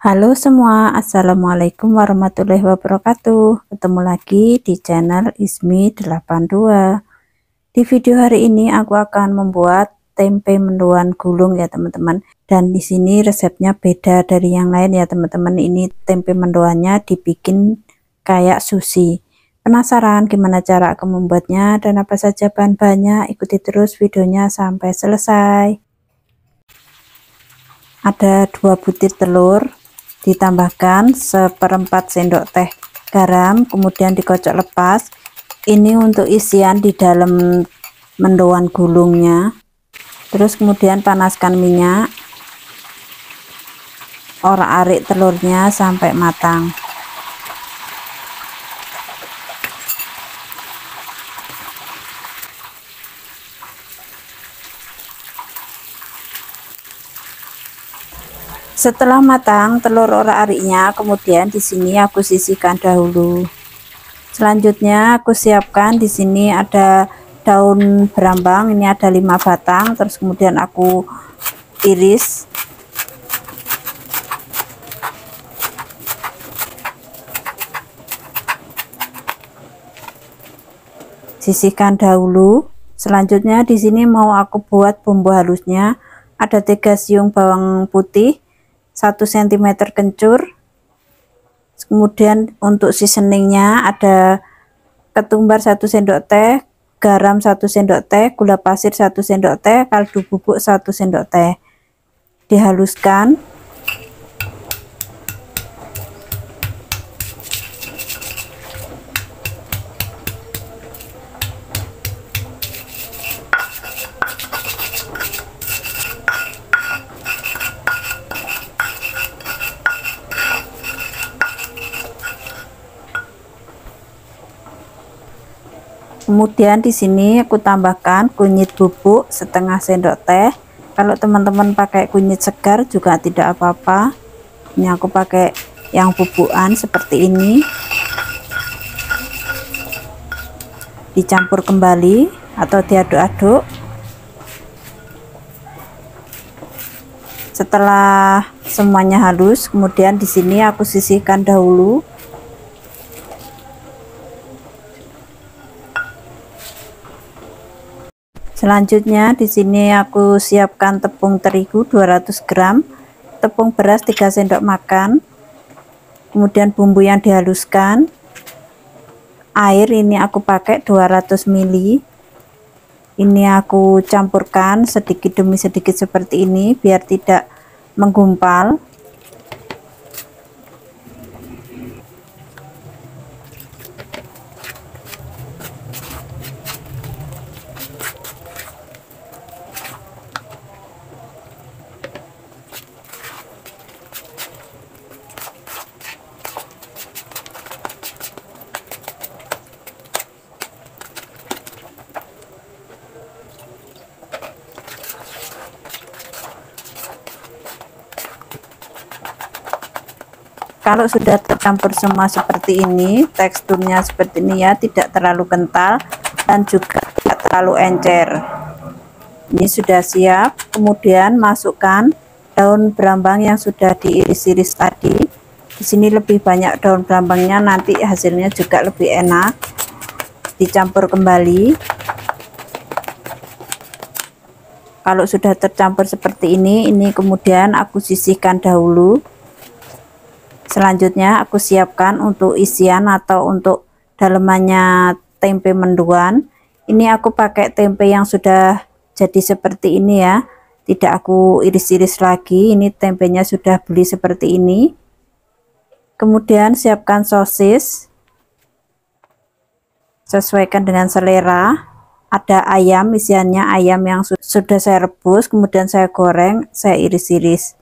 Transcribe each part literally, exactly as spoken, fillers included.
Halo semua, assalamualaikum warahmatullahi wabarakatuh. Ketemu lagi di channel Ismi delapan dua. Di video hari ini aku akan membuat tempe mendoan gulung ya teman-teman. Dan di sini resepnya beda dari yang lain ya teman-teman. Ini tempe mendoannya dibikin kayak sushi. Penasaran gimana cara aku membuatnya dan apa saja bahan-bahannya? Ikuti terus videonya sampai selesai. Ada dua butir telur, ditambahkan seperempat sendok teh garam, kemudian dikocok lepas. Ini untuk isian di dalam mendoan gulungnya. Terus kemudian panaskan minyak, orak-arik telurnya sampai matang. Setelah matang telur orak-ariknya, kemudian di sini aku sisihkan dahulu. Selanjutnya aku siapkan di sini ada daun berambang, ini ada lima batang, terus kemudian aku iris. Sisihkan dahulu. Selanjutnya di sini mau aku buat bumbu halusnya. Ada tiga siung bawang putih, satu sentimeter kencur. Kemudian untuk seasoningnya ada ketumbar satu sendok teh, garam satu sendok teh, gula pasir satu sendok teh, kaldu bubuk satu sendok teh. Dihaluskan. Kemudian di sini aku tambahkan kunyit bubuk setengah sendok teh. Kalau teman-teman pakai kunyit segar juga tidak apa-apa. Ini aku pakai yang bubukan seperti ini. Dicampur kembali atau diaduk-aduk. Setelah semuanya halus, kemudian di sini aku sisihkan dahulu. Selanjutnya di sini aku siapkan tepung terigu dua ratus gram, tepung beras tiga sendok makan, kemudian bumbu yang dihaluskan, air ini aku pakai dua ratus mililiter. Ini aku campurkan sedikit demi sedikit seperti ini biar tidak menggumpal. Kalau sudah tercampur semua seperti ini, teksturnya seperti ini ya, tidak terlalu kental dan juga tidak terlalu encer. Ini sudah siap. Kemudian masukkan daun berambang yang sudah diiris-iris tadi. Di sini lebih banyak daun berambangnya, nanti hasilnya juga lebih enak. Dicampur kembali. Kalau sudah tercampur seperti ini, ini kemudian aku sisihkan dahulu. Selanjutnya aku siapkan untuk isian atau untuk dalemannya tempe mendoan. Ini aku pakai tempe yang sudah jadi seperti ini ya, tidak aku iris-iris lagi. Ini tempenya sudah beli seperti ini. Kemudian siapkan sosis, sesuaikan dengan selera. Ada ayam, isiannya ayam yang sudah saya rebus, kemudian saya goreng, saya iris-iris.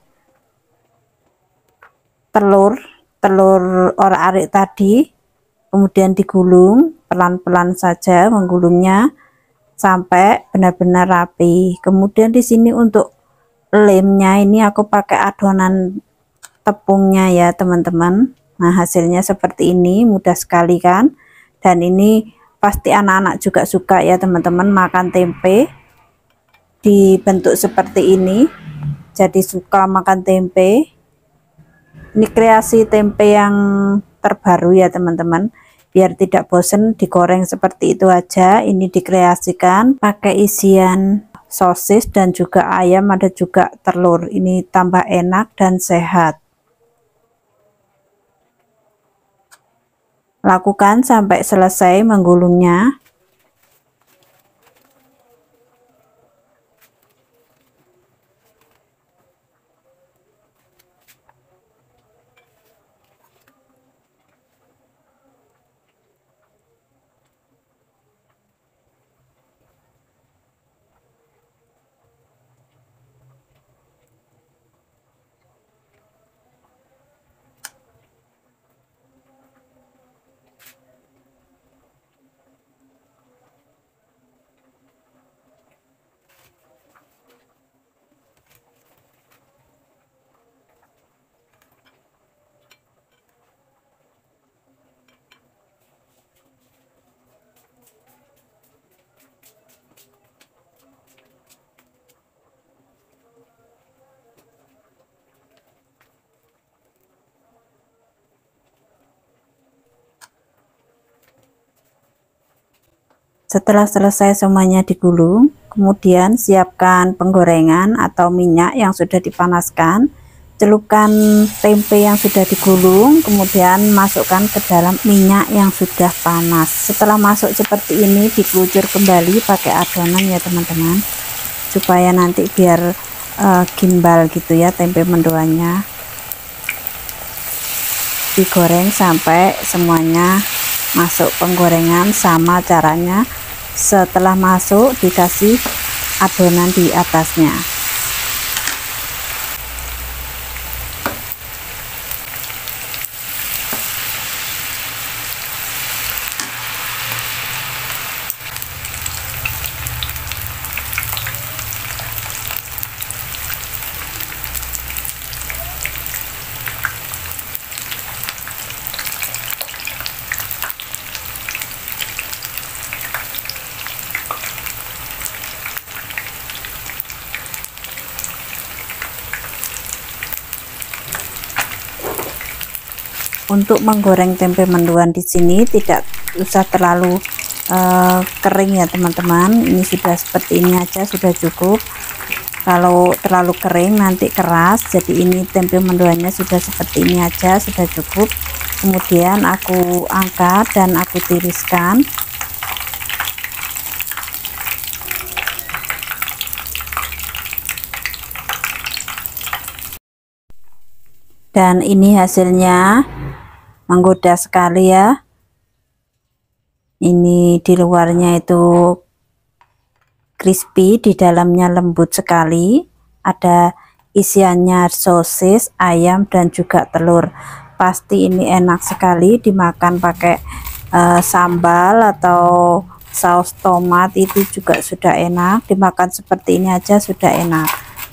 Telur, telur orak-arik tadi, kemudian digulung pelan-pelan saja, menggulungnya sampai benar-benar rapi. Kemudian di sini untuk lemnya ini aku pakai adonan tepungnya ya teman-teman. Nah hasilnya seperti ini, mudah sekali kan. Dan ini pasti anak-anak juga suka ya teman-teman makan tempe dibentuk seperti ini, jadi suka makan tempe. Ini kreasi tempe yang terbaru ya teman-teman, biar tidak bosen digoreng seperti itu aja. Ini dikreasikan pakai isian sosis dan juga ayam, ada juga telur. Ini tambah enak dan sehat. Lakukan sampai selesai menggulungnya. Setelah selesai semuanya digulung, kemudian siapkan penggorengan atau minyak yang sudah dipanaskan. Celupkan tempe yang sudah digulung, kemudian masukkan ke dalam minyak yang sudah panas. Setelah masuk seperti ini, dikelucur kembali pakai adonan ya teman-teman, supaya nanti biar uh, gimbal gitu ya tempe mendoannya. Digoreng sampai semuanya masuk penggorengan. Sama caranya, setelah masuk dikasih adonan di atasnya. Untuk menggoreng tempe mendoan di sini tidak usah terlalu uh, kering ya teman-teman. Ini sudah seperti ini aja sudah cukup. Kalau terlalu kering nanti keras. Jadi ini tempe mendoannya sudah seperti ini aja sudah cukup. Kemudian aku angkat dan aku tiriskan. Dan ini hasilnya menggoda sekali ya. Ini di luarnya itu crispy, di dalamnya lembut sekali. Ada isiannya sosis, ayam dan juga telur. Pasti ini enak sekali dimakan pakai uh, sambal atau saus tomat, itu juga sudah enak. Dimakan seperti ini aja sudah enak.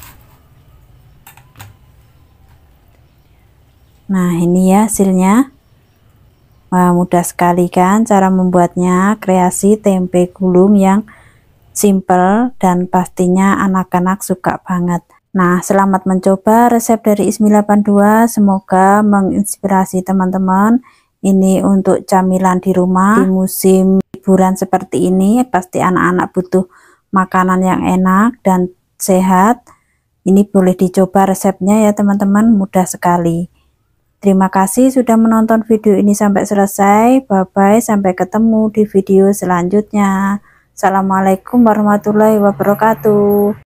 Nah, ini ya hasilnya. Wah, mudah sekali kan cara membuatnya. Kreasi tempe gulung yang simple dan pastinya anak-anak suka banget. Nah, selamat mencoba resep dari Ismi delapan dua. Semoga menginspirasi teman-teman. Ini untuk camilan di rumah di musim liburan seperti ini. Pasti anak-anak butuh makanan yang enak dan sehat. Ini boleh dicoba resepnya ya teman-teman, mudah sekali. Terima kasih sudah menonton video ini sampai selesai. Bye bye, sampai ketemu di video selanjutnya. Assalamualaikum warahmatullahi wabarakatuh.